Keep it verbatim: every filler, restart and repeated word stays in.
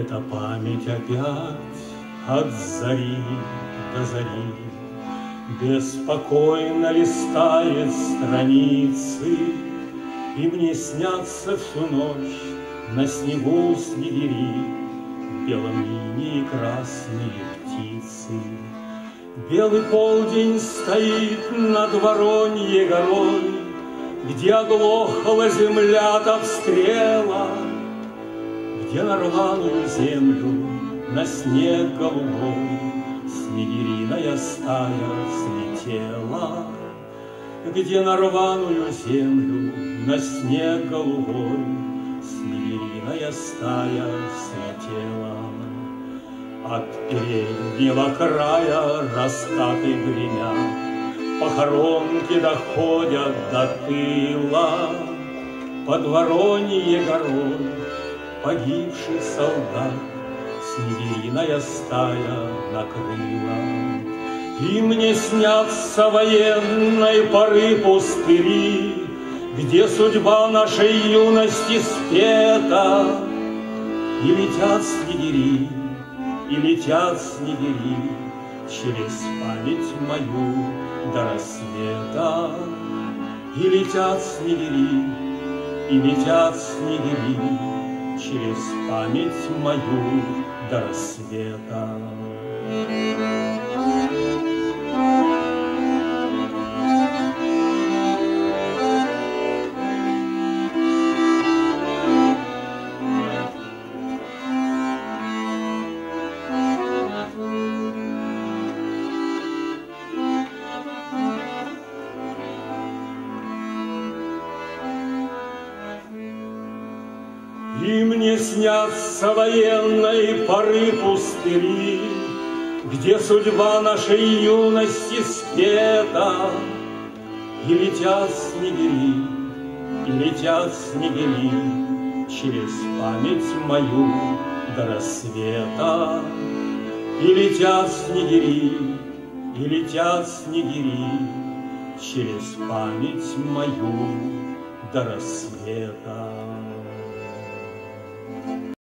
Эта память опять от зари до зари беспокойно листает страницы, и мне снятся всю ночь на снегу снегири, в белом линии красные птицы. Белый полдень стоит над Вороньей горой, где оглохла земля от обстрела, где на рваную землю, на снег голубой снегириная стая слетела, где на рваную землю, на снег голубой снегириная стая слетела. От переднего края раскаты гремят, похоронки доходят до тыла. Под Вороньей горой погибший солдат снегириная стая накрыла. И мне снятся военной поры пустыри, где судьба нашей юности спета. И летят снегири, и летят снегири через память мою до рассвета. И летят снегири, и летят снегири через память мою до рассвета. И мне снятся военной поры пустыри, где судьба нашей юности спета. И летят снегири, и летят снегири через память мою до рассвета. И летят снегири, и летят снегири через память мою до рассвета.